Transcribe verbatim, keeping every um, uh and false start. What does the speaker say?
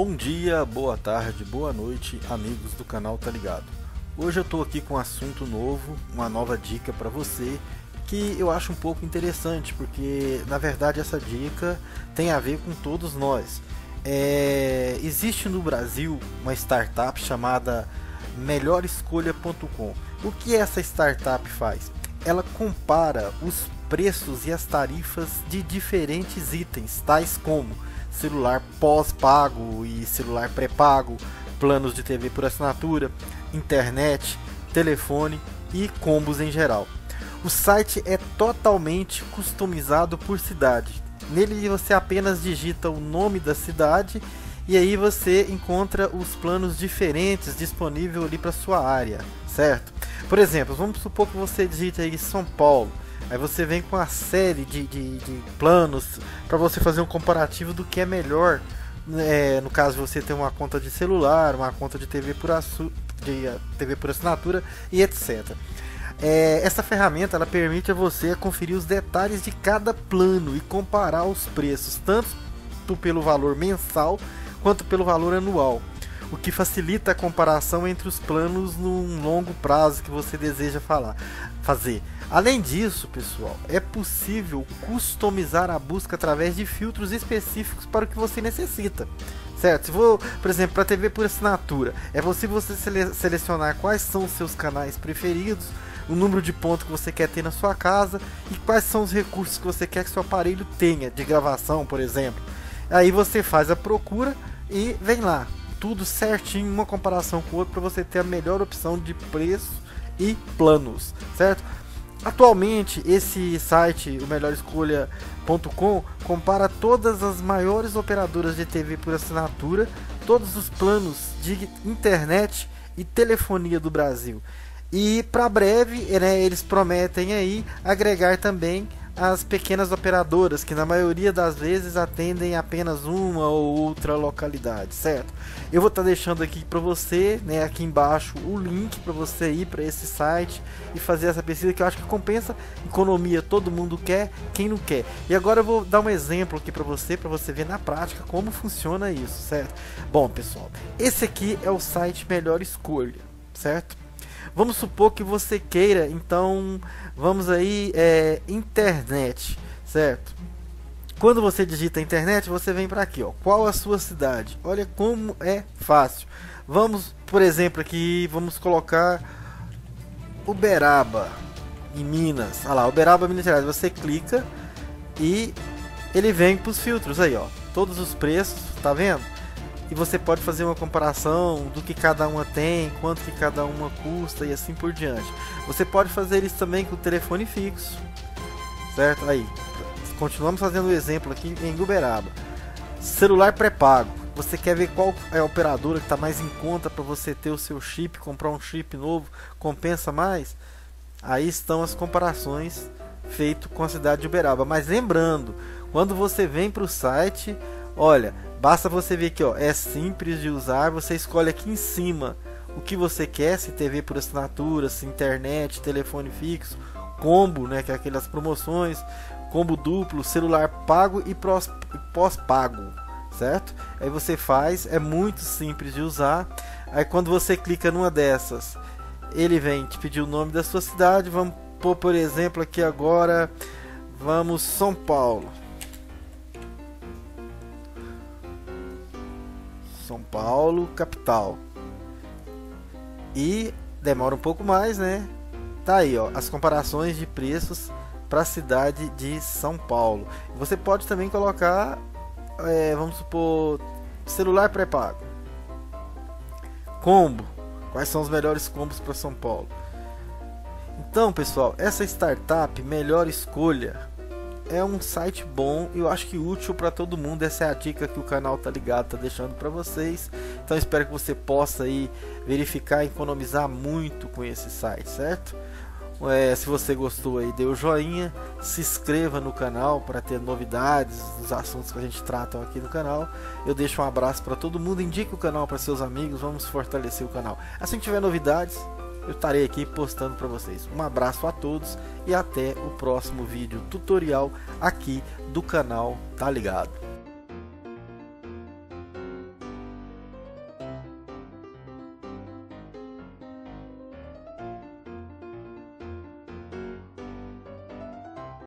Bom dia, boa tarde, boa noite, amigos do canal Tá Ligado. Hoje eu tô aqui com um assunto novo, uma nova dica para você, que eu acho um pouco interessante, porque na verdade essa dica tem a ver com todos nós. É... Existe no Brasil uma startup chamada melhor escolha ponto com. O que essa startup faz? Ela compara os preços e as tarifas de diferentes itens, tais como celular pós-pago e celular pré-pago, planos de T V por assinatura, internet, telefone e combos em geral. O site é totalmente customizado por cidade. Nele você apenas digita o nome da cidade e aí você encontra os planos diferentes disponíveis ali para sua área, certo? Por exemplo, vamos supor que você digita aí São Paulo. Aí você vem com a série de, de, de planos para você fazer um comparativo do que é melhor. É, no caso, você tem uma conta de celular, uma conta de T V por, assu de, T V por assinatura e etcétera. É, essa ferramenta ela permite a você conferir os detalhes de cada plano e comparar os preços, tanto pelo valor mensal quanto pelo valor anual, o que facilita a comparação entre os planos num longo prazo que você deseja falar, fazer. Além disso, pessoal, é possível customizar a busca através de filtros específicos para o que você necessita, certo? Se for, por exemplo, para T V por assinatura, é possível você sele selecionar quais são os seus canais preferidos, o número de pontos que você quer ter na sua casa e quais são os recursos que você quer que seu aparelho tenha, de gravação, por exemplo. Aí você faz a procura e vem lá, tudo certinho, uma comparação com o outro, para você ter a melhor opção de preço e planos, certo? Atualmente esse site, o melhor escolha ponto com, compara todas as maiores operadoras de T V por assinatura, todos os planos de internet e telefonia do Brasil. E para breve, né, eles prometem aí agregar também as pequenas operadoras, que na maioria das vezes atendem apenas uma ou outra localidade, certo? Eu vou estar tá deixando aqui para você, né, aqui embaixo, o link para você ir para esse site e fazer essa pesquisa, que eu acho que compensa. Economia todo mundo quer, quem não quer. E agora eu vou dar um exemplo aqui para você, para você ver na prática como funciona isso, certo? Bom, pessoal, esse aqui é o site Melhor Escolha, certo? Vamos supor que você queira, então, vamos aí, é, internet, certo? Quando você digita internet, você vem para aqui, ó. Qual a sua cidade? Olha como é fácil. Vamos, por exemplo, aqui, vamos colocar Uberaba, em Minas. Olha lá, Uberaba, Minas Gerais. Você clica e ele vem para os filtros aí, ó. Todos os preços, tá vendo? E você pode fazer uma comparação do que cada uma tem, quanto que cada uma custa e assim por diante. Você pode fazer isso também com o telefone fixo, certo? Aí, continuamos fazendo o exemplo aqui em Uberaba. Celular pré-pago. Você quer ver qual é a operadora que está mais em conta para você ter o seu chip, comprar um chip novo, compensa mais? Aí estão as comparações feitas com a cidade de Uberaba. Mas lembrando, quando você vem para o site, olha, basta você ver aqui, ó, é simples de usar. Você escolhe aqui em cima o que você quer, se T V por assinatura, se internet, telefone fixo, combo, né, que é aquelas promoções, combo duplo, celular pago e pós-pago, certo? Aí você faz, é muito simples de usar. Aí quando você clica numa dessas, ele vem te pedir o nome da sua cidade. Vamos pôr, por exemplo, aqui agora, vamos São Paulo. São Paulo, capital. E demora um pouco mais, né? Tá aí, ó, as comparações de preços para a cidade de São Paulo. Você pode também colocar, é, vamos supor, celular pré-pago, combo. Quais são os melhores combos para São Paulo? Então, pessoal, essa startup Melhor Escolha é um site bom e eu acho que útil para todo mundo. Essa é a dica que o canal Tá Ligado tá deixando para vocês. Então espero que você possa aí verificar e economizar muito com esse site, certo? É, se você gostou aí, dê o joinha, se inscreva no canal para ter novidades dos assuntos que a gente trata aqui no canal. Eu deixo um abraço para todo mundo, indique o canal para seus amigos, vamos fortalecer o canal. Assim que tiver novidades, eu estarei aqui postando para vocês. Um abraço a todos e até o próximo vídeo tutorial aqui do canal Tá Ligado.